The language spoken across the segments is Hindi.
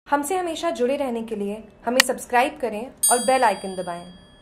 हमसे हमेशा जुड़े रहने के लिए हमें सब्सक्राइब करें और बेल आइकन दबाएं।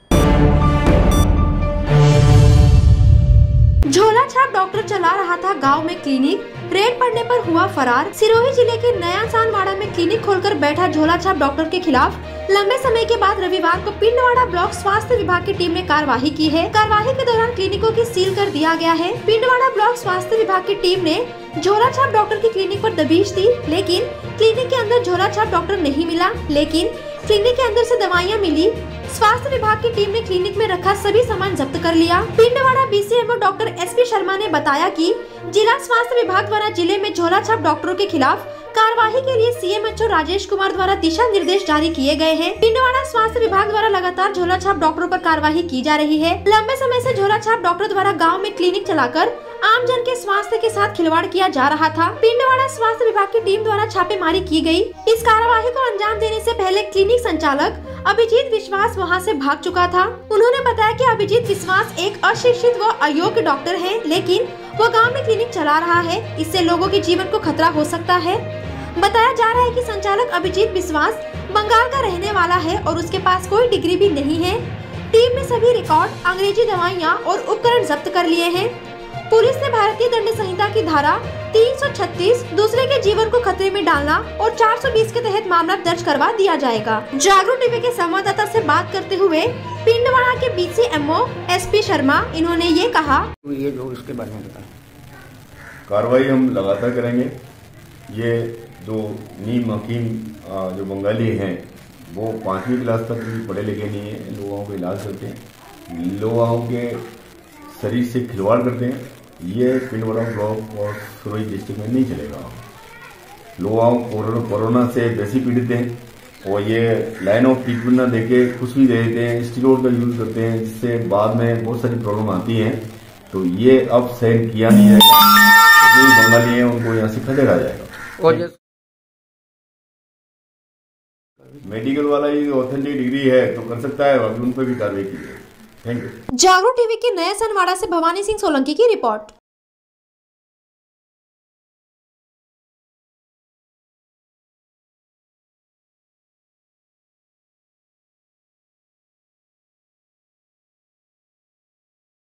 झोला छाप डॉक्टर चला रहा था गांव में क्लिनिक, रेड पड़ने पर हुआ फरार। सिरोही जिले के नया सानवाड़ा में क्लिनिक खोलकर बैठा झोला छाप डॉक्टर के खिलाफ लंबे समय के बाद रविवार को पिंडवाड़ा ब्लॉक स्वास्थ्य विभाग की टीम ने कार्यवाही की है। कार्यवाही के दौरान क्लिनिकों की सील कर दिया गया है। पिंडवाड़ा ब्लॉक स्वास्थ्य विभाग की टीम ने झोला छाप डॉक्टर की क्लिनिक पर दबिश दी, लेकिन क्लिनिक के अंदर झोला छाप डॉक्टर नहीं मिला, लेकिन क्लिनिक के अंदर से दवाइयां मिली। स्वास्थ्य विभाग की टीम ने क्लिनिक में रखा सभी सामान जब्त कर लिया। Pindwara BCMO doctor SP Sharma ने बताया कि जिला स्वास्थ्य विभाग द्वारा जिले में झोला छाप डॉक्टरों के खिलाफ कार्यवाही के लिए सीएमएचओ राजेश कुमार द्वारा दिशा निर्देश जारी किए गए हैं। पिंडवाड़ा स्वास्थ्य विभाग द्वारा लगातार झोला छाप डॉक्टरों पर कार्यवाही की जा रही है। लंबे समय से झोला छाप डॉक्टर द्वारा गाँव में क्लिनिक चलाकर आम जन के स्वास्थ्य के साथ खिलवाड़ किया जा रहा था। पिंडवाड़ा स्वास्थ्य विभाग की टीम द्वारा छापेमारी की गई। इस कार्यवाही को अंजाम देने से पहले क्लिनिक संचालक अभिजीत विश्वास वहां से भाग चुका था। उन्होंने बताया कि अभिजीत विश्वास एक अशिक्षित व अयोग्य डॉक्टर है, लेकिन वो गांव में क्लिनिक चला रहा है, इससे लोगों के जीवन को खतरा हो सकता है। बताया जा रहा है कि संचालक अभिजीत विश्वास बंगाल का रहने वाला है और उसके पास कोई डिग्री भी नहीं है। टीम ने सभी रिकॉर्ड, अंग्रेजी दवाइयाँ और उपकरण जब्त कर लिए हैं। पुलिस ने भारतीय दंड संहिता की धारा 336 दूसरे के जीवन को खतरे में डालना और 420 के तहत मामला दर्ज करवा दिया जाएगा। जागरूक टीवी के संवाददाता से बात करते हुए पिंडवाड़ा के बीसीएमओ एसपी शर्मा, इन्होंने ये कहा, ये जो इसके बारे में बताएं। कार्रवाई हम लगातार करेंगे। ये जो नीम हकीम जो बंगाली हैं वो 5वीं क्लास तक भी पढ़े लिखे नहीं है, लोगों को इलाज करते हैं, लोगों के शरीर से खिलवाड़ करते हैं। ये पिंडवाड़ा ब्लॉक और सिरोही डिस्ट्रिक्ट में नहीं चलेगा। लोग कोरोना से वैसे पीड़ित हैं और ये लाइन ऑफ ट्रीटमेंट ना देके कुछ भी दे देते हैं, स्टीरॉयड का यूज करते हैं, जिससे बाद में बहुत सारी प्रॉब्लम आती हैं। तो ये अब सहन किया नहीं जाएगा। जितने बंगाली हैं उनको यहाँ से खदेड़ा जाएगा। और मेडिकल वाला ये ऑथेंटिक डिग्री है तो कर सकता है, अभी उन पर भी कार्रवाई की जाए। Thank you. जागरूक टीवी के नए सनवाड़ा से भवानी सिंह सोलंकी की रिपोर्ट।